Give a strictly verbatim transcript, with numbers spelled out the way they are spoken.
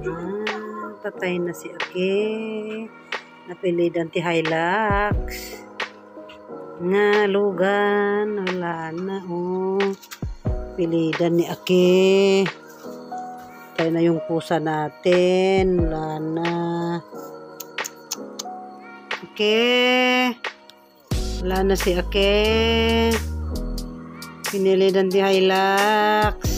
Ah, patay na si Ake. Napilidan ti Hilux. Nga, lugan. Wala na, oh. Pilidan ni Ake. Patay na yung pusa natin. Wala na. Ake. Wala na si Ake. Pinilidan ti Hilux.